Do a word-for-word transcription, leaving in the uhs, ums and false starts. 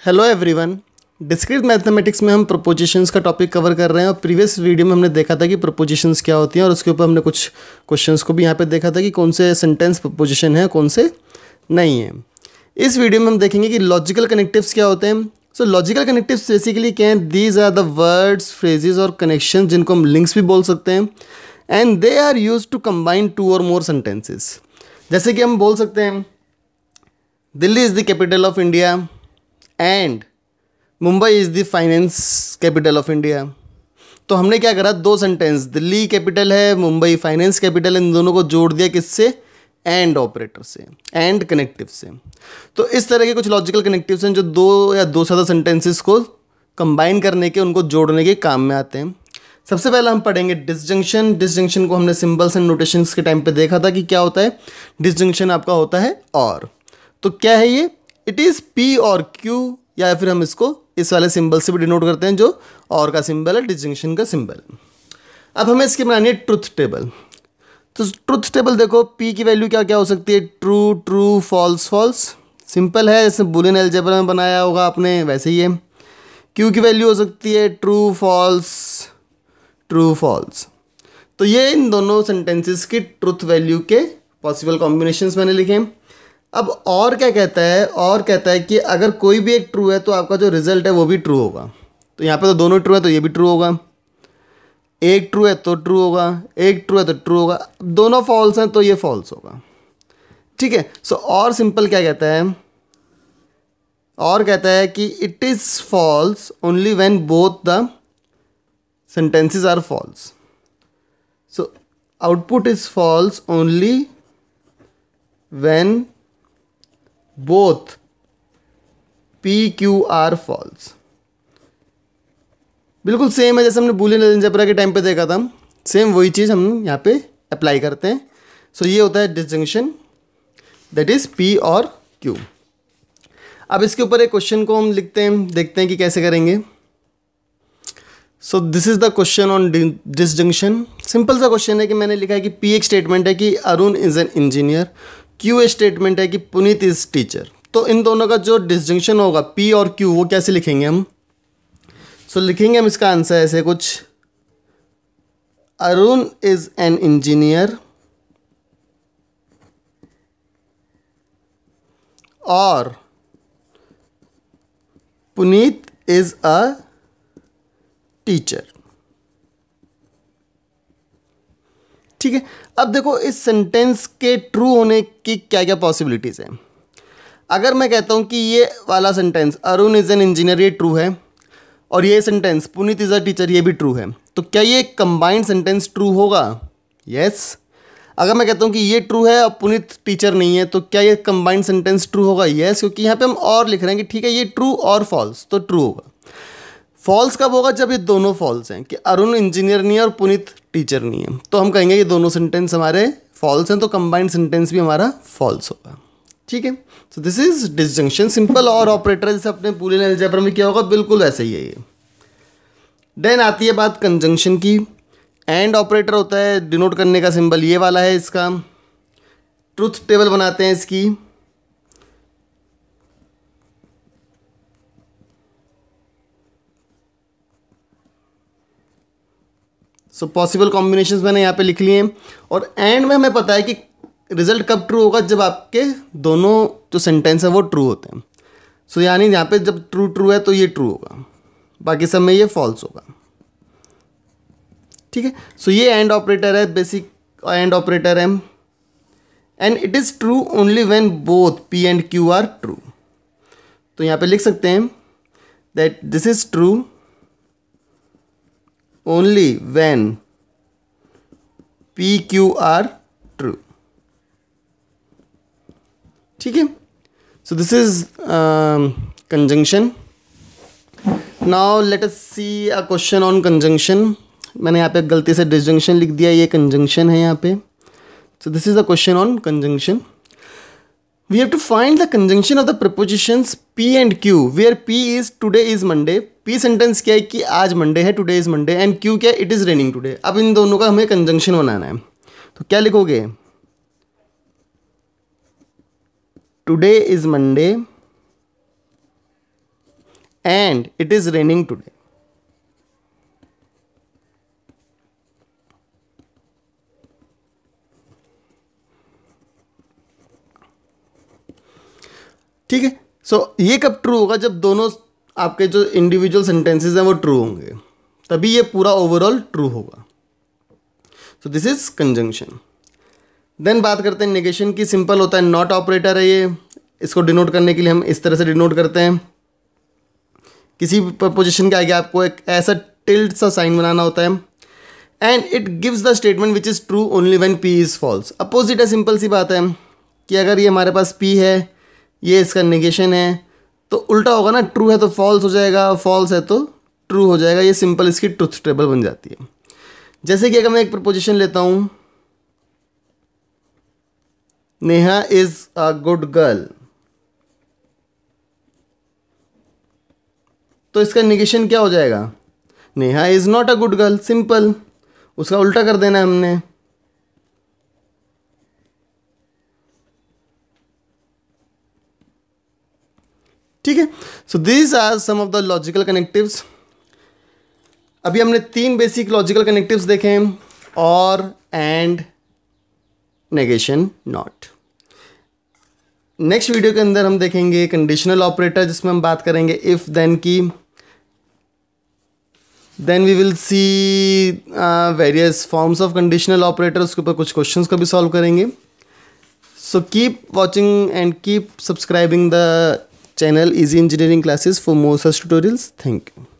Hello everyone. Discrete mathematics में हम propositions का टॉपिक कवर कर रहे हैं और प्रीवियस वीडियो में हमने देखा था कि प्रोपोजिशंस क्या होती हैं और उसके ऊपर हमने कुछ क्वेश्चंस को भी यहाँ पे देखा था कि कौन से सेंटेंस प्रोपोजिशन है कौन से नहीं है। इस वीडियो में हम देखेंगे कि लॉजिकल कनेक्टिव्स क्या होते हैं। सो लॉजिकल कनेक्टिव्स बेसिकली क्या हैं? These are the words, phrases और कनेक्शन जिनको हम लिंक्स भी बोल सकते हैं and they are use to combine two और मोर सेंटेंसेस। जैसे कि हम बोल सकते हैं Delhi is the capital of India and Mumbai is the finance capital of India. तो हमने क्या करा, दो सेंटेंस, दिल्ली कैपिटल है, मुंबई फाइनेंस कैपिटल, इन दोनों को जोड़ दिया किससे? एंड ऑपरेटर से, एंड कनेक्टिव से। तो इस तरह के कुछ लॉजिकल कनेक्टिव्स हैं जो दो या दो से ज़्यादा सेंटेंसेस को कंबाइन करने के, उनको जोड़ने के काम में आते हैं। सबसे पहले हम पढ़ेंगे डिसजंक्शन। डिसजंक्शन को हमने सिंबल्स एंड नोटेशंस के टाइम पे देखा था कि क्या होता है। डिसजंक्शन आपका होता है और, तो क्या है ये? इट इज़ पी और क्यू, या फिर हम इसको इस वाले सिंबल से भी डिनोट करते हैं जो और का सिंबल है, डिसजंक्शन का सिंबल है। अब हमें इसकी बनानी है ट्रुथ टेबल। तो ट्रुथ टेबल देखो, पी की वैल्यू क्या क्या हो सकती है? True true, false false. Simple है, जैसे बूलियन अलजेब्रा में बनाया होगा आपने वैसे ही है। क्यू की वैल्यू हो सकती है ट्रू फॉल्स, ट्रू फॉल्स। तो ये इन दोनों सेंटेंसेस की ट्रुथ वैल्यू के पॉसिबल कॉम्बिनेशंस मैंने लिखे हैं। अब और क्या कहता है? और कहता है कि अगर कोई भी एक ट्रू है तो आपका जो रिजल्ट है वो भी ट्रू होगा। तो यहाँ पे तो दोनों ट्रू है तो ये भी ट्रू होगा, एक ट्रू है तो ट्रू होगा, एक ट्रू है तो ट्रू होगा, दोनों फॉल्स हैं तो ये फॉल्स होगा। ठीक है। सो और सिंपल क्या कहता है? और कहता है कि it is false only when both the sentences are false. So output is false only when both P Q are false. बिल्कुल सेम है जैसे हमने बूलियन अलजेब्रा के टाइम पे देखा था, सेम वही चीज़ हम यहाँ पे अप्लाई करते हैं। सो so ये होता है डिसजंक्शन, दैट इज P और Q। अब इसके ऊपर एक क्वेश्चन को हम लिखते हैं, देखते हैं कि कैसे करेंगे। So this is the question on disjunction. Simple सा क्वेश्चन है कि मैंने लिखा है कि पी एक स्टेटमेंट है कि Arun is an engineer, Q एक स्टेटमेंट है कि पुनीत इज़ टीचर। तो इन दोनों का जो डिसजंक्शन होगा पी और क्यू, वो कैसे लिखेंगे हम? सो so, लिखेंगे हम इसका आंसर ऐसे कुछ, अरुण इज़ एन इंजीनियर और पुनीत इज़ अ टीचर। ठीक है। अब देखो इस सेंटेंस के ट्रू होने की क्या क्या पॉसिबिलिटीज़ हैं। अगर मैं कहता हूं कि ये वाला sentence Arun is an engineer, ये ट्रू है, और ये sentence Puneet is a teacher, ये भी ट्रू है, तो क्या ये कंबाइंड सेंटेंस ट्रू होगा? यस। अगर मैं कहता हूं कि ये ट्रू है और पुनीत टीचर नहीं है, तो क्या ये कंबाइंड सेंटेंस ट्रू होगा? यस, क्योंकि यहाँ पे हम और लिख रहे हैं कि ठीक है ये ट्रू और फॉल्स, तो ट्रू होगा। फॉल्स कब होगा? जब ये दोनों फॉल्स हैं, कि अरुण इंजीनियर नहीं है और पुनीत टीचर नहीं है, तो हम कहेंगे ये दोनों सेंटेंस हमारे फॉल्स हैं, तो कंबाइंड सेंटेंस भी हमारा फॉल्स होगा। ठीक है। So this is disjunction. Simple और ऑपरेटर जैसे अपने बूलियन अलजेब्रा में क्या होगा, बिल्कुल ऐसे ही है ये। देन आती है बात कंजंक्शन की। एंड ऑपरेटर होता है, डिनोट करने का सिंबल ये वाला है इसका। ट्रुथ टेबल बनाते हैं इसकी। सो पॉसिबल कॉम्बिनेशंस मैंने यहाँ पे लिख लिए हैं। और एंड में हमें पता है कि रिजल्ट कब ट्रू होगा, जब आपके दोनों जो सेंटेंस है वो ट्रू होते हैं। सो so, यानी यहाँ पे जब ट्रू ट्रू है तो ये ट्रू होगा, बाकी सब में ये फॉल्स होगा। ठीक है। सो so, ये एंड ऑपरेटर है, बेसिक एंड ऑपरेटर है, and it is true only when both P and Q are true. तो यहाँ पे लिख सकते हैं that this is true only when P Q are true. ठीक है। So this is um, conjunction. Now let us see a question on conjunction. मैंने यहाँ पे गलती से disjunction लिख दिया, ये conjunction है यहाँ पे। So this is a question on conjunction. We have to find the conjunction of the prepositions P and Q, where P is today is Monday. P sentence क्या है कि आज मंडे है, today is Monday, and Q क्या है, it is raining today. अब इन दोनों का हमें कंजंक्शन बनाना है, तो क्या लिखोगे? Today is Monday and it is raining today. ठीक है, सो so, ये कब ट्रू होगा? जब दोनों आपके जो इंडिविजुअल सेंटेंसेस हैं वो ट्रू होंगे, तभी ये पूरा ओवरऑल ट्रू होगा। So this is conjunction. Then बात करते हैं नेगेशन की। सिंपल होता है, नॉट ऑपरेटर है ये, इसको डिनोट करने के लिए हम इस तरह से डिनोट करते हैं। किसी प्रपोजिशन के आगे आपको एक ऐसा टिल्ड सा साइन बनाना होता है। And it gives the statement which is true only when P is false. Opposite है, सिंपल सी बात है कि अगर ये हमारे पास पी है, ये इसका नेगेशन है, तो उल्टा होगा ना, ट्रू है तो फॉल्स हो जाएगा, फॉल्स है तो ट्रू हो जाएगा। ये सिंपल इसकी ट्रुथ टेबल बन जाती है। जैसे कि अगर मैं एक प्रपोजिशन लेता हूँ, Neha is a good girl, तो इसका नेगेशन क्या हो जाएगा? Neha is not a good girl. Simple, उसका उल्टा कर देना है हमने। ठीक है, so these are some of the logical connectives. अभी हमने तीन बेसिक लॉजिकल कनेक्टिव्स देखे हैं, और, and, negation, not. Next video के अंदर हम देखेंगे कंडीशनल ऑपरेटर, जिसमें हम बात करेंगे इफ देन की। Then we will see various forms of conditional operator, उसके ऊपर कुछ क्वेश्चंस का भी सॉल्व करेंगे। So keep watching and keep subscribing the channel Easy Engineering Classes for more such tutorials. Thank you.